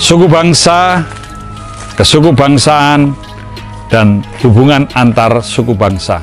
suku bangsa, kesukubangsaan, dan hubungan antar suku bangsa.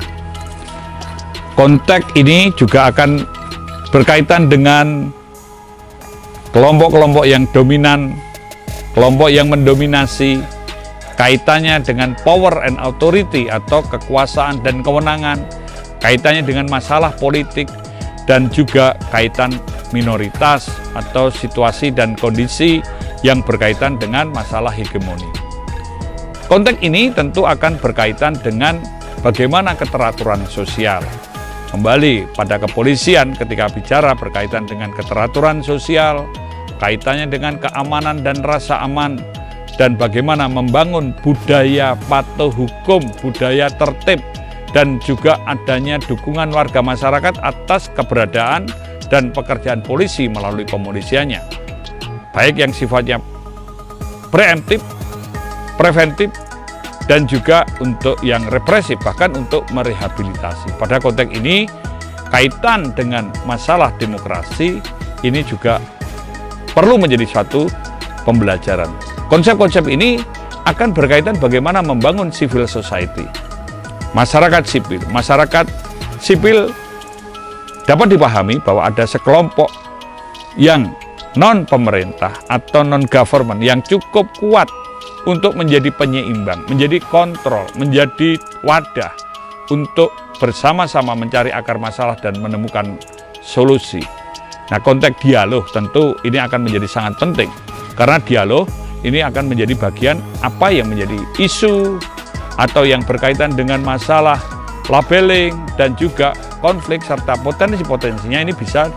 Konteks ini juga akan berkaitan dengan kelompok-kelompok yang dominan, kelompok yang mendominasi, kaitannya dengan power and authority atau kekuasaan dan kewenangan, kaitannya dengan masalah politik, dan juga kaitan minoritas atau situasi dan kondisi yang berkaitan dengan masalah hegemoni. Konteks ini tentu akan berkaitan dengan bagaimana keteraturan sosial. Kembali pada kepolisian ketika bicara berkaitan dengan keteraturan sosial, kaitannya dengan keamanan dan rasa aman, dan bagaimana membangun budaya patuh hukum, budaya tertib, dan juga adanya dukungan warga masyarakat atas keberadaan dan pekerjaan polisi melalui kepolisiannya. Baik yang sifatnya preemptif, preventif, dan juga untuk yang represif, bahkan untuk merehabilitasi. Pada konteks ini, kaitan dengan masalah demokrasi ini juga perlu menjadi suatu pembelajaran. Konsep-konsep ini akan berkaitan bagaimana membangun civil society, masyarakat sipil. Masyarakat sipil dapat dipahami bahwa ada sekelompok yang non-pemerintah atau non-government yang cukup kuat untuk menjadi penyeimbang, menjadi kontrol, menjadi wadah untuk bersama-sama mencari akar masalah dan menemukan solusi. Nah, konteks dialog tentu ini akan menjadi sangat penting, karena dialog ini akan menjadi bagian apa yang menjadi isu atau yang berkaitan dengan masalah labeling dan juga konflik serta potensi-potensinya ini bisa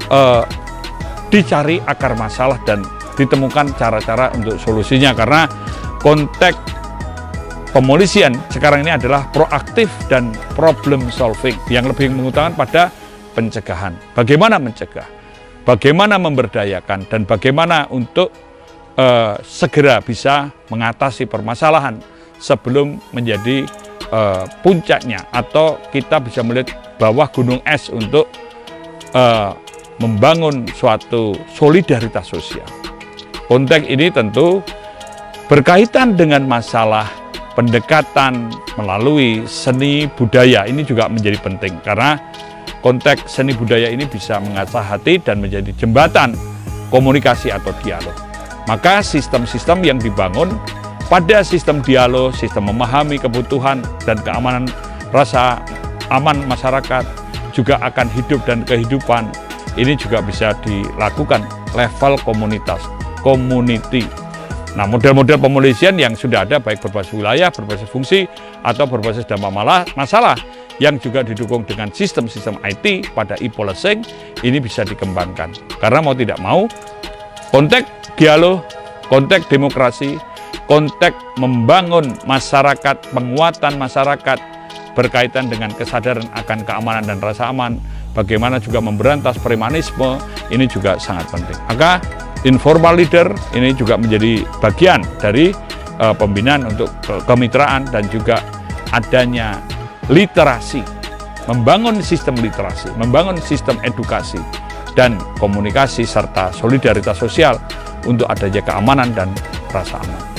dicari akar masalah dan ditemukan cara-cara untuk solusinya, karena konteks pemolisian sekarang ini adalah proaktif dan problem solving yang lebih mengutamakan pada pencegahan. Bagaimana mencegah, bagaimana memberdayakan, dan bagaimana untuk segera bisa mengatasi permasalahan sebelum menjadi puncaknya atau kita bisa melihat bawah gunung es untuk membangun suatu solidaritas sosial. Konteks ini tentu berkaitan dengan masalah pendekatan melalui seni budaya ini juga menjadi penting, karena konteks seni budaya ini bisa mengasah hati dan menjadi jembatan komunikasi atau dialog. Maka sistem-sistem yang dibangun pada sistem dialog, sistem memahami kebutuhan dan keamanan rasa aman masyarakat juga akan hidup, dan kehidupan ini juga bisa dilakukan level komunitas, community. Nah, model-model pemolisian yang sudah ada baik berbasis wilayah, berbasis fungsi, atau berbasis dampak masalah yang juga didukung dengan sistem-sistem IT pada e-policing ini bisa dikembangkan. Karena mau tidak mau, konteks dialog, konteks demokrasi, konteks membangun masyarakat, penguatan masyarakat berkaitan dengan kesadaran akan keamanan dan rasa aman, bagaimana juga memberantas premanisme, ini juga sangat penting. Maka informal leader ini juga menjadi bagian dari pembinaan untuk kemitraan dan juga adanya literasi, membangun sistem literasi, membangun sistem edukasi dan komunikasi serta solidaritas sosial untuk adanya keamanan dan rasa aman.